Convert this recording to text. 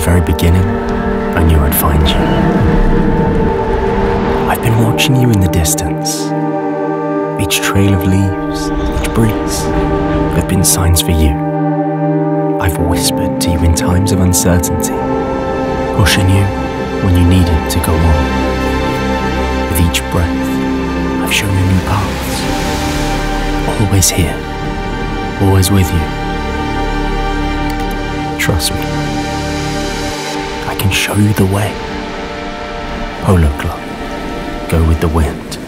very beginning, I knew I'd find you. I've been watching you in the distance. Each trail of leaves, each breeze, have been signs for you. I've whispered to you in times of uncertainty, pushing you when you needed to go on. With each breath, I've shown you new paths. Always here, always with you. Trust me, I can show you the way. Polo Club, go with the wind.